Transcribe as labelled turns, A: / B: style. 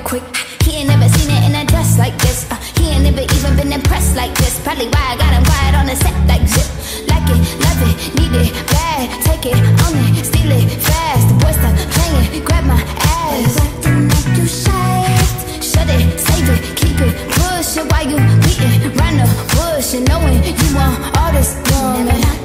A: quick. He ain't never seen it in a dress like this. He ain't never even been impressed like this. Probably why I got him quiet on the set like zip. Like it, love it, need it, bad. Take it, own it, steal it, fast. The boy stop playing, grab my ass. Acting like you shy. Shut it, save it, keep it, push it while you beating round the bush and knowing you want all this woman.